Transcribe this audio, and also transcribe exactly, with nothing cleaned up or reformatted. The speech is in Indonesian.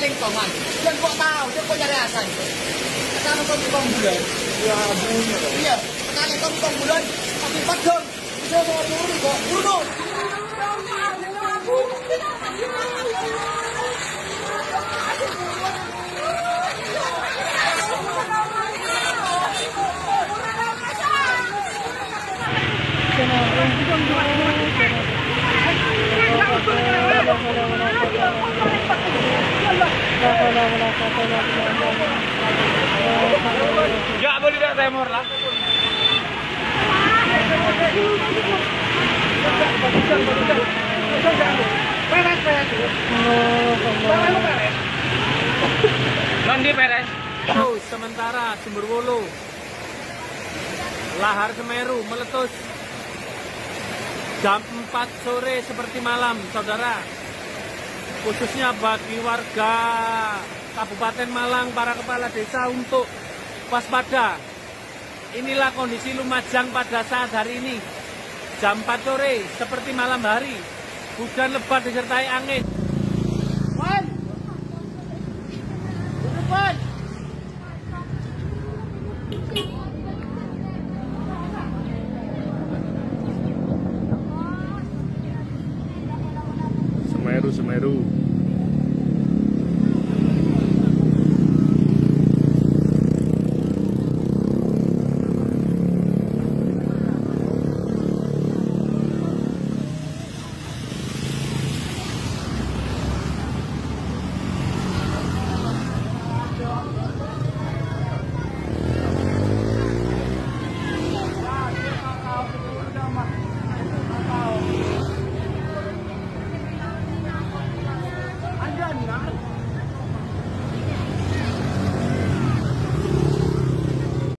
kentongan. Dan kok tahu, dia kok nyari asan. Sekarang kau tukang bulan. Ya, bunyi. Iya, sekarang kau tukang bulan. Tapi padang. Dia mau turun kok. Turun. Ya boleh tidak temor lah. Peres peres. Nanti peres. Oh, sementara Sumberwulu, lahar Semeru meletus jam empat sore seperti malam, saudara. Khususnya bagi warga Kabupaten Malang, para kepala desa untuk waspada. Inilah kondisi Lumajang pada saat hari ini. Jam empat sore seperti malam hari. Hujan lebat disertai angin. Wan. Depan. Semeru, Semeru.